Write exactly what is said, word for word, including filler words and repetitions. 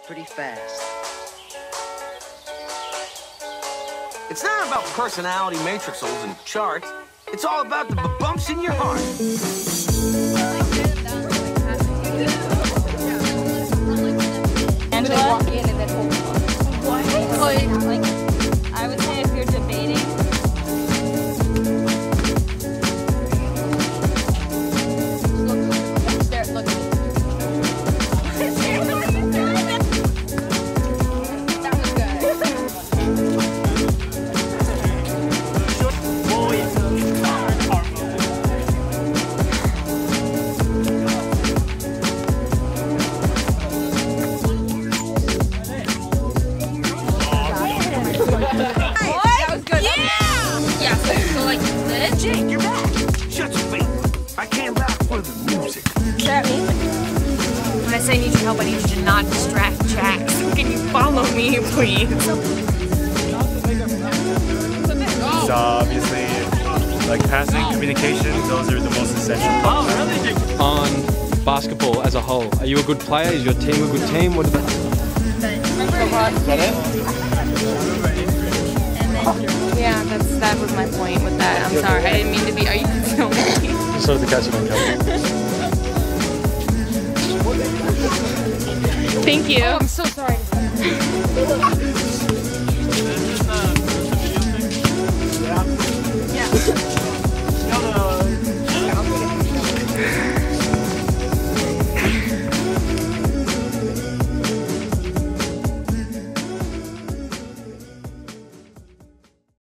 pretty fast. It's not about personality matrixels and charts. It's all about the bumps in your heart. And they walk in and then hold on. What? Like, like, I would say if you're debating. Look, stare, look. That was good. Jake, you're back! Shut your face! I came back for the music. Is that me? When I say I need your help, I need you to not distract Jack. So can you follow me, please? So obviously, like passing, communication, those are the most essential parts. Oh, really? On basketball as a whole, are you a good player? Is your team a good team? What about? Is that it? Yeah, that's that was my point with that. I'm sorry, I didn't mean to be. Are you filming me? Sort of the catch on camera. Thank you. Oh, I'm so sorry.